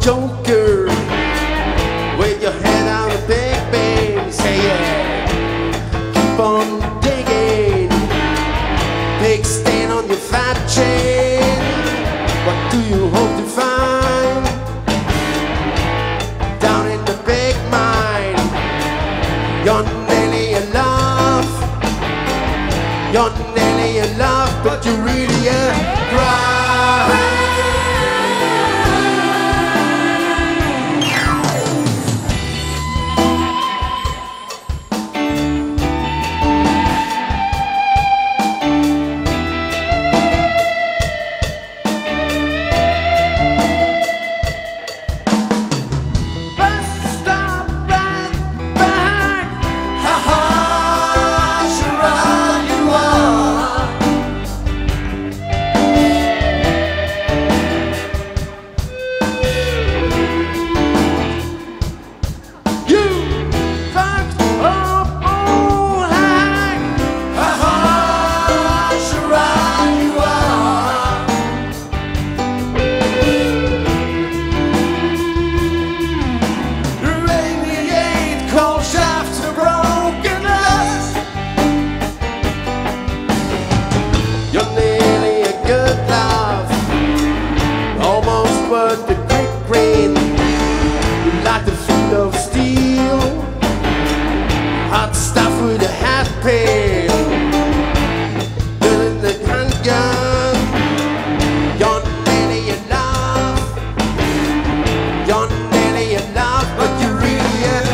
joker with your head on the big beam. Say yeah, keep on digging. Big stain on your fat chin. What do you hope to find down in the big mine? You're nearly in love. You're nearly in love, but you really cry. But the quick rain, like the feet of steel, hot stuff with a hat pin, building the handgun. You're nearly in love, you're nearly in love, but you really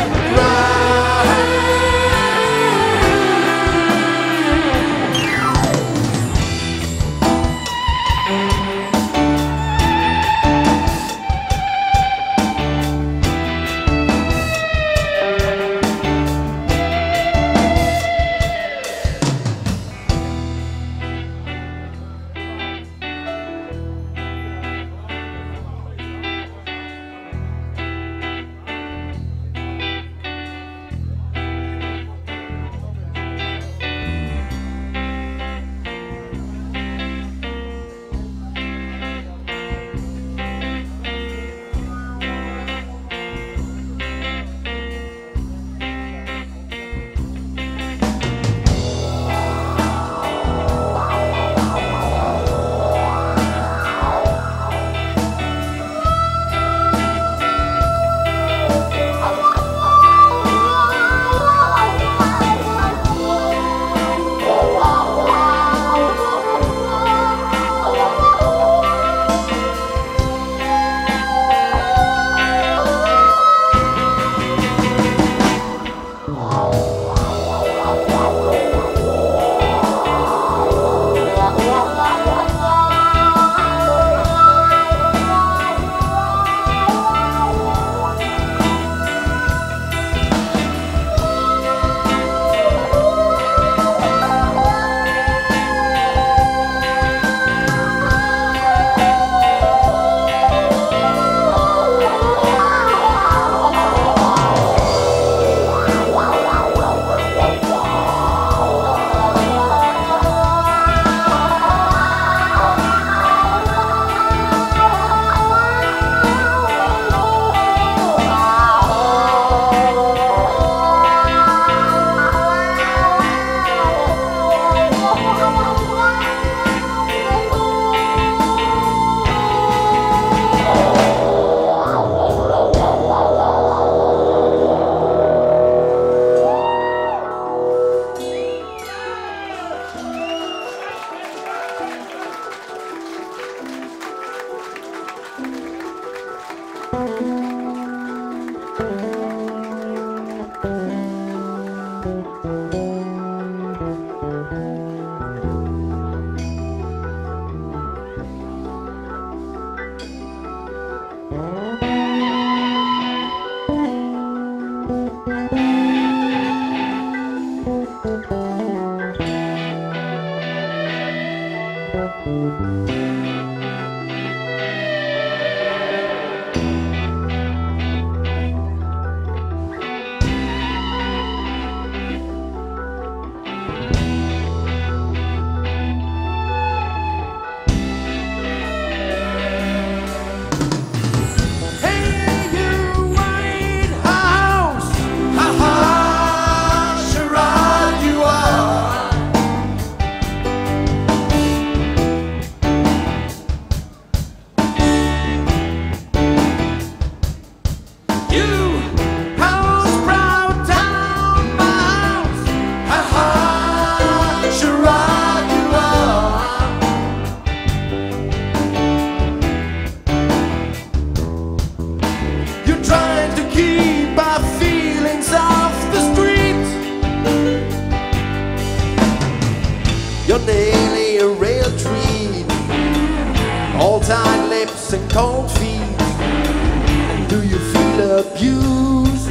tight lips and cold feet. And do you feel abused?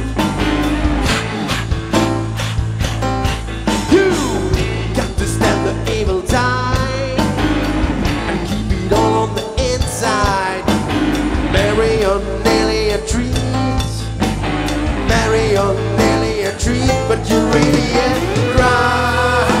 You got to stand the evil tide and keep it all on the inside. Marry on nearly a treat. Marry on nearly a treat, but you really ain't right.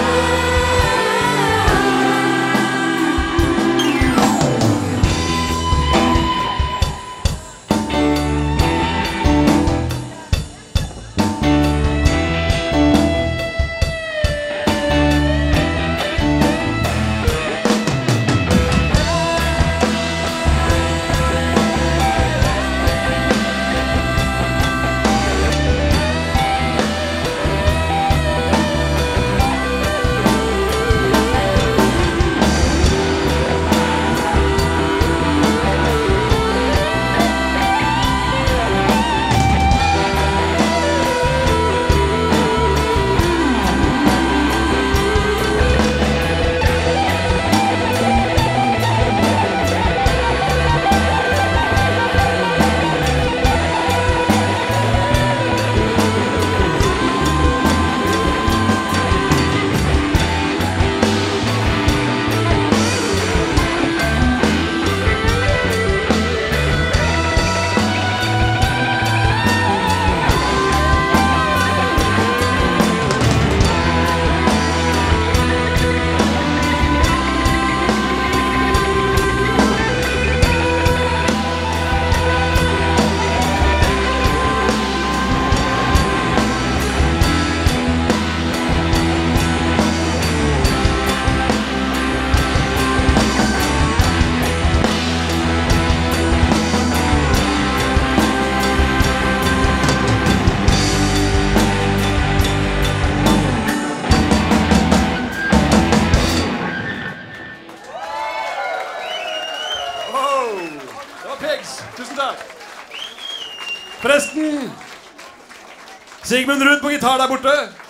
Pigs, tusen takk. Forresten, Sigmund Rund på gitar der borte.